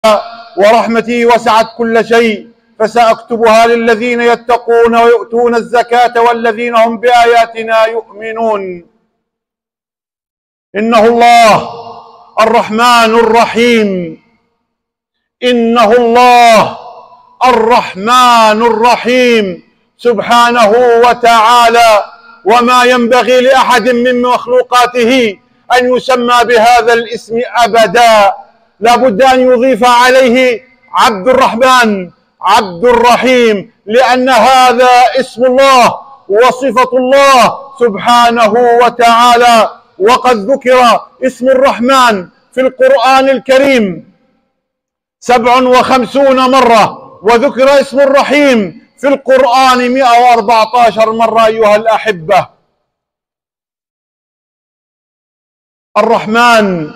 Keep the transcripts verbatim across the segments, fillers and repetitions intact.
ورحمتي وسعت كل شيء فسأكتبها للذين يتقون ويؤتون الزكاة والذين هم بآياتنا يؤمنون. إنه الله الرحمن الرحيم، إنه الله الرحمن الرحيم سبحانه وتعالى، وما ينبغي لأحد من مخلوقاته أن يسمى بهذا الاسم أبدا، لا بد أن يضيف عليه عبد الرحمن عبد الرحيم، لأن هذا اسم الله وصفة الله سبحانه وتعالى. وقد ذكر اسم الرحمن في القرآن الكريم سبع وخمسون مرة، وذكر اسم الرحيم في القرآن مئة وأربعة عشر مرة أيها الأحبة. الرحمن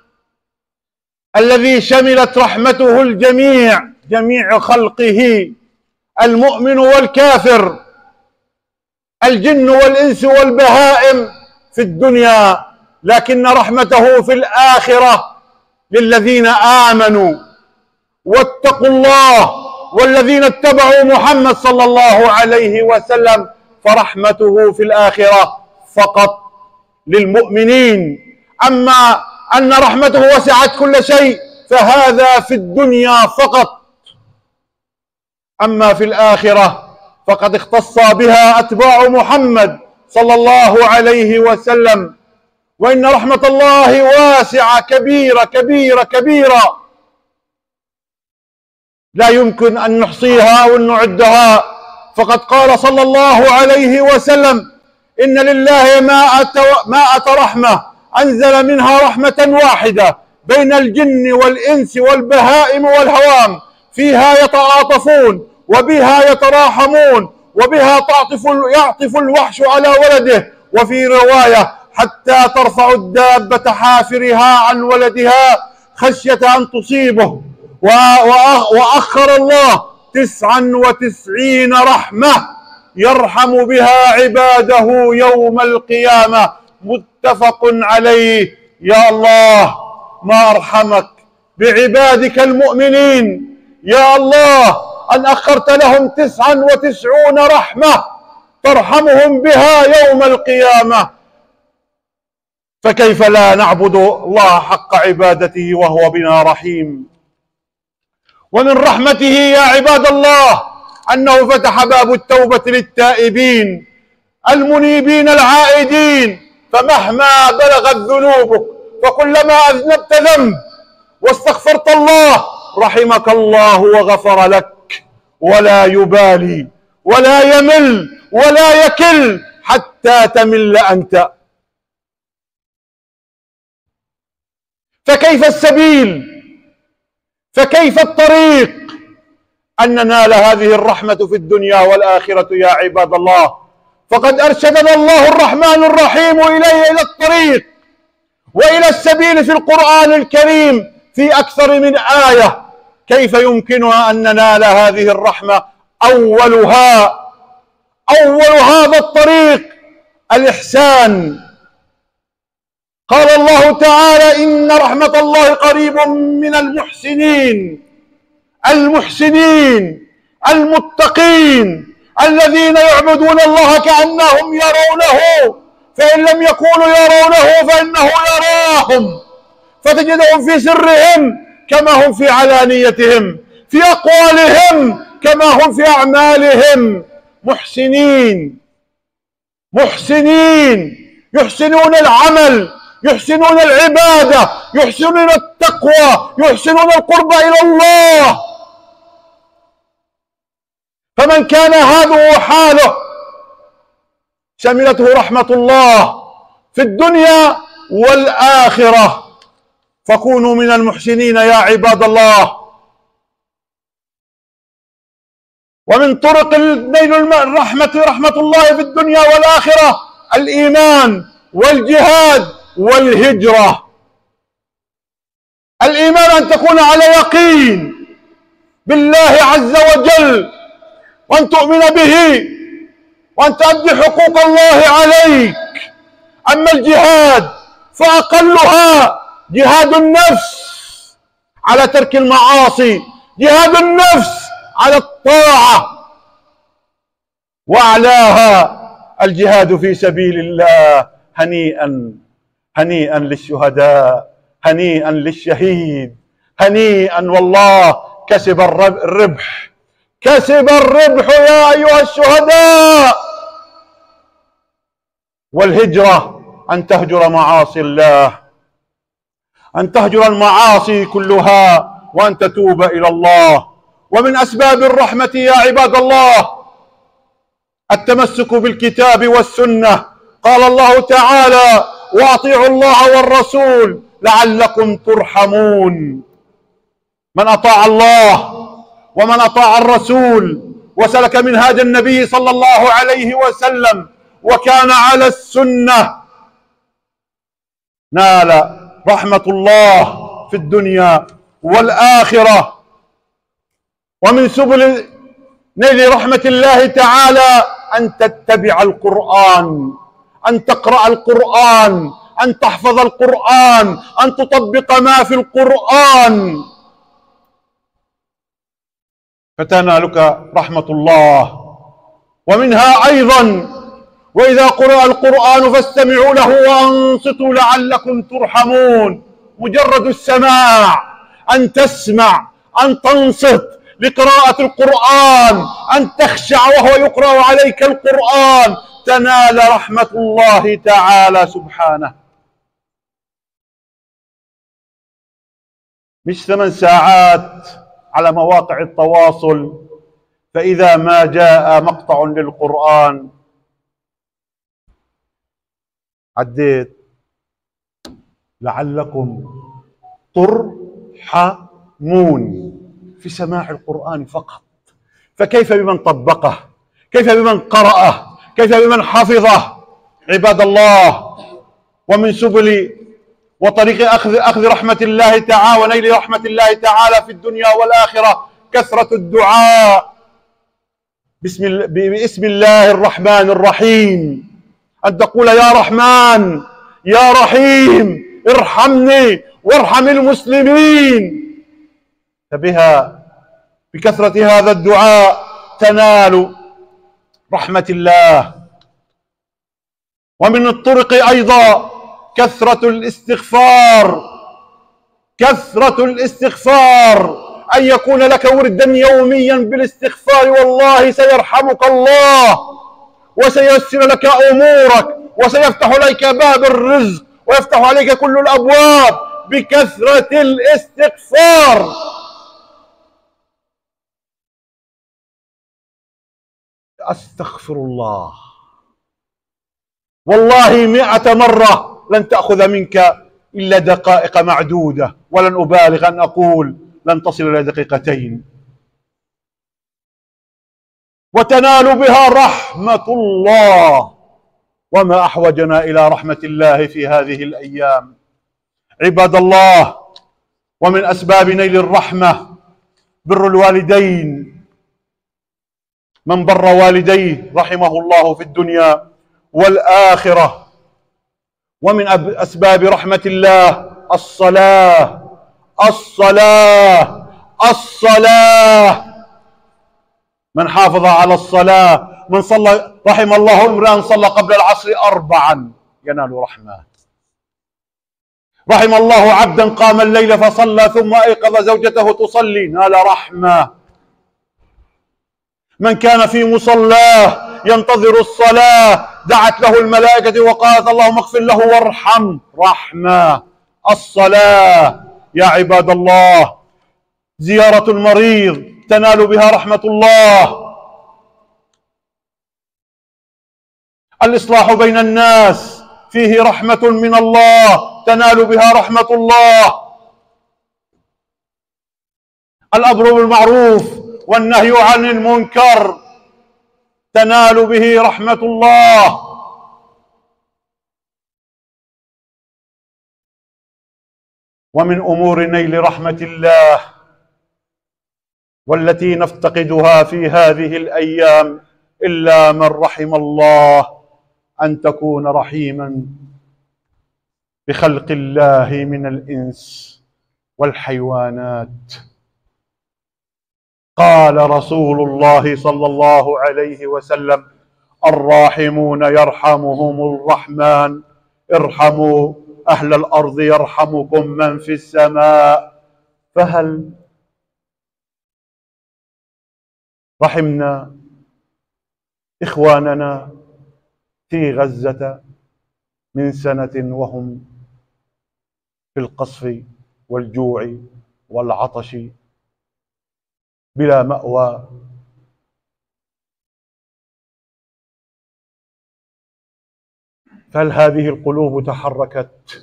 الذي شملت رحمته الجميع، جميع خلقه، المؤمن والكافر، الجن والإنس والبهائم في الدنيا، لكن رحمته في الآخرة للذين آمنوا واتقوا الله والذين اتبعوا محمد صلى الله عليه وسلم، فرحمته في الآخرة فقط للمؤمنين. أما أن رحمته وسعت كل شيء فهذا في الدنيا فقط، أما في الآخرة فقد اختص بها أتباع محمد صلى الله عليه وسلم. وإن رحمة الله واسعة كبيرة كبيرة كبيرة لا يمكن أن نحصيها أو نعدها، فقد قال صلى الله عليه وسلم: إن لله مائة رحمة أنزل منها رحمة واحدة بين الجن والإنس والبهائم والهوام، فيها يتعاطفون وبها يتراحمون وبها تعطف يعطف الوحش على ولده، وفي رواية: حتى ترفع الدابة حافرها عن ولدها خشية أن تصيبه. وأخر الله تسعا وتسعين رحمة يرحم بها عباده يوم القيامة، متفق عليه. يا الله ما أرحمك بعبادك المؤمنين، يا الله أن أخرت لهم تسعا وتسعون رحمة ترحمهم بها يوم القيامة، فكيف لا نعبد الله حق عبادته وهو بنا رحيم. ومن رحمته يا عباد الله أنه فتح باب التوبة للتائبين المنيبين العائدين، فمهما بلغت ذنوبك فكلما أذنبت ذنب واستغفرت الله رحمك الله وغفر لك، ولا يبالي ولا يمل ولا يكل حتى تمل أنت. فكيف السبيل، فكيف الطريق أن ننال هذه الرحمة في الدنيا والآخرة يا عباد الله؟ فقد أرشدنا الله الرحمن الرحيم إليه، إلى الطريق وإلى السبيل في القرآن الكريم في أكثر من آية. كيف يمكننا أن ننال هذه الرحمة؟ أولها أول هذا الطريق الإحسان. قال الله تعالى: إن رحمة الله قريب من المحسنين، المحسنين المتقين الذين يعبدون الله كأنهم يرونه، فإن لم يكونوا يرونه فإنه يراهم، فتجدهم في سرهم كما هم في علانيتهم، في أقوالهم كما هم في أعمالهم، محسنين محسنين يحسنون العمل، يحسنون العبادة، يحسنون التقوى، يحسنون القرب إلى الله. فمن كان هذا حاله شملته رحمة الله في الدنيا والآخرة، فكونوا من المحسنين يا عباد الله. ومن طرق نيل الرحمة رحمة الله في الدنيا والآخرة الإيمان والجهاد والهجرة. الإيمان أن تكون على يقين بالله عز وجل، وأن تؤمن به، وأن تؤدي حقوق الله عليك. أما الجهاد فأقلها جهاد النفس، على ترك المعاصي، جهاد النفس على الطاعة، وأعلاها الجهاد في سبيل الله. هنيئا هنيئا للشهداء، هنيئا للشهيد، هنيئا والله كسب الربح، كسب الربح يا أيها الشهداء. والهجرة أن تهجر معاصي الله، أن تهجر المعاصي كلها وأن تتوب إلى الله. ومن أسباب الرحمة يا عباد الله التمسك بالكتاب والسنة. قال الله تعالى: وأطيعوا الله والرسول لعلكم ترحمون. من أطاع الله ومن أطاع الرسول وسلك منهاج النبي صلى الله عليه وسلم وكان على السنة نال رحمة الله في الدنيا والآخرة. ومن سبل نيل رحمة الله تعالى أن تتبع القرآن، أن تقرأ القرآن، أن تحفظ القرآن، أن تطبق ما في القرآن، فتنالك رحمة الله. ومنها أيضا: وإذا قرأ القرآن فاستمعوا له وأنصتوا لعلكم ترحمون. مجرد السماع، أن تسمع، أن تنصت لقراءة القرآن، أن تخشع وهو يقرأ عليك القرآن، تنال رحمة الله تعالى سبحانه. مش ثمان ساعات على مواقع التواصل، فإذا ما جاء مقطع للقرآن عديت. لعلكم ترحمون في سماع القرآن فقط، فكيف بمن طبقه؟ كيف بمن قرأه؟ كيف بمن حفظه؟ عباد الله، ومن سبل وطريق أخذ أخذ رحمة الله تعالى ونيل رحمة الله تعالى في الدنيا والآخرة كثرة الدعاء بسم, باسم الله الرحمن الرحيم. أن تقول: يا رحمن يا رحيم ارحمني وارحم المسلمين. فبها بكثرة هذا الدعاء تنال رحمة الله. ومن الطرق أيضا كثرة الاستغفار، كثرة الاستغفار، أن يكون لك وردا يوميا بالاستغفار، والله سيرحمك الله وسييسر لك أمورك وسيفتح لك باب الرزق ويفتح عليك كل الأبواب بكثرة الاستغفار. أستغفر الله والله مئة مرة لن تأخذ منك إلا دقائق معدودة، ولن أبالغ أن أقول لن تصل إلى دقيقتين، وتنال بها رحمة الله. وما أحوجنا إلى رحمة الله في هذه الأيام عباد الله. ومن أسباب نيل الرحمة بر الوالدين. من بر والديه رحمه الله في الدنيا والآخرة. ومن أسباب رحمة الله الصلاة، الصلاة، الصلاة. من حافظ على الصلاة، من صلى، رحم الله امرأ صلى قبل العصر أربعا ينال رحمة. رحم الله عبدا قام الليل فصلى ثم أيقظ زوجته تصلي، نال رحمة. من كان في مصلاه ينتظر الصلاة دعت له الملائكة وقالت: اللهم اغفر له وارحم، رحمة. الصلاة يا عباد الله. زيارة المريض تنال بها رحمة الله. الإصلاح بين الناس فيه رحمة من الله تنال بها رحمة الله. الأمر بالمعروف والنهي عن المنكر تنال به رحمة الله. ومن أمور نيل رحمة الله والتي نفتقدها في هذه الأيام إلا من رحم الله أن تكون رحيما بخلق الله من الإنس والحيوانات. قال رسول الله صلى الله عليه وسلم: الراحمون يرحمهم الرحمن، ارحموا أهل الأرض يرحمكم من في السماء. فهل رحمنا إخواننا في غزة من سنة وهم في القصف والجوع والعطش بلا مأوى؟ فهل هذه القلوب تحركت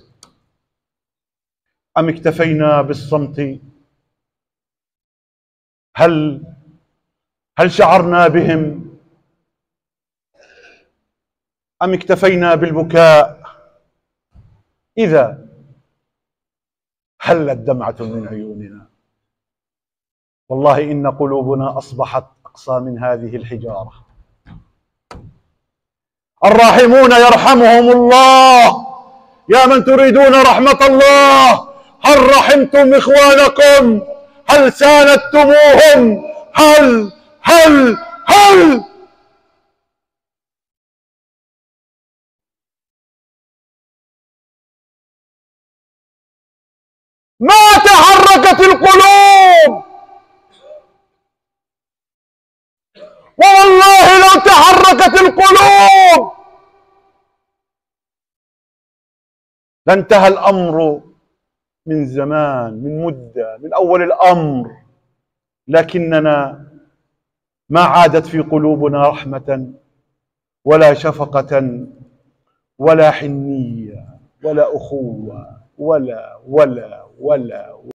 أم اكتفينا بالصمت؟ هل هل شعرنا بهم أم اكتفينا بالبكاء إذا هلت دمعة من عيوننا؟ والله إن قلوبنا أصبحت أقسى من هذه الحجارة. الراحمون يرحمهم الله. يا من تريدون رحمة الله، هل رحمتم إخوانكم؟ هل ساندتموهم؟ هل هل هل ما تحركت القلوب؟ والله لو تحركت القلوب لانتهى الأمر من زمان، من مدة، من أول الأمر. لكننا ما عادت في قلوبنا رحمة ولا شفقة ولا حنية ولا أخوة ولا ولا ولا